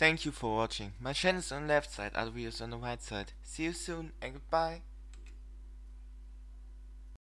Thank you for watching. My channel is on the left side, other videos on the right side. See you soon and goodbye.